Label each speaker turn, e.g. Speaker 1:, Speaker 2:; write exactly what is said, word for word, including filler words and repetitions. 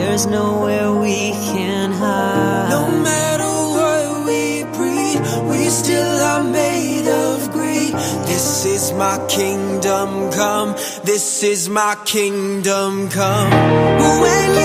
Speaker 1: there's nowhere we can hide.
Speaker 2: No matter what we breed, we still are made of greed. This is my kingdom come, this is my kingdom come. When